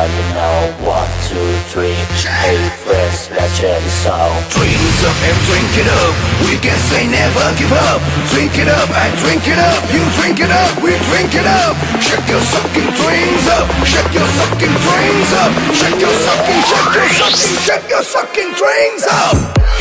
party now. 1, 2, 3. Hey friends, let's check this out. Drinks up and drink it up. We can say never give up. Drink it up, I drink it up. You drink it up, we drink it up. Shake your sucking drinks up. Shake your sucking drinks up. Shake your sucking, shake your sucking, shake your sucking drinks up.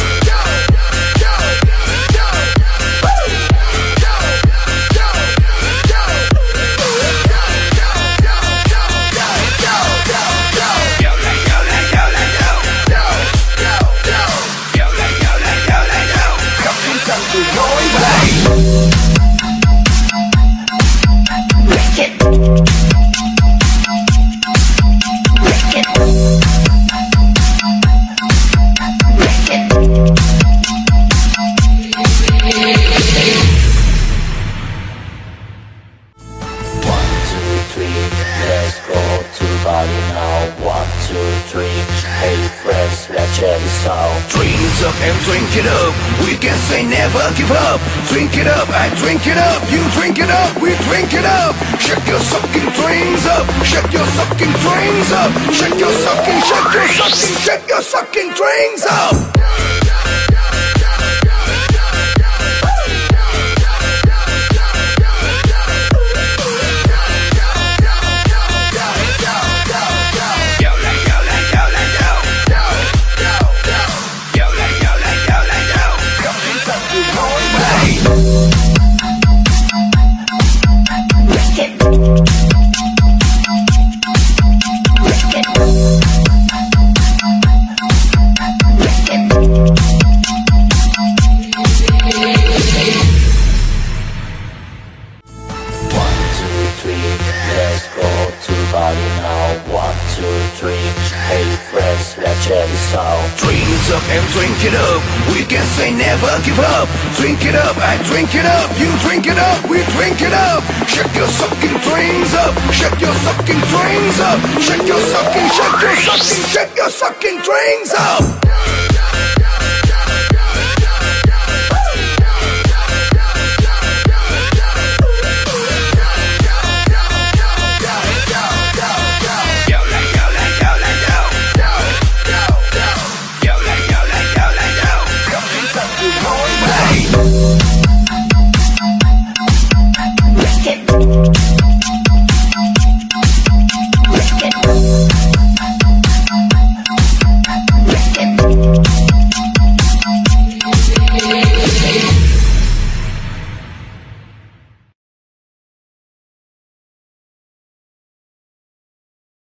Drinks up and drink it up. We can say never give up. Drink it up, I drink it up. You drink it up, we drink it up. Shake your sucking drinks up. Shake your sucking drinks up. Shake your sucking, shake your sucking, shake your sucking drinks up. Drinks up and drink it up. We can say never give up. Drink it up, I drink it up. You drink it up, we drink it up. Shake your sucking drinks up. Shake your sucking drinks up. Shake your sucking, shake your sucking, shake your sucking drinks up.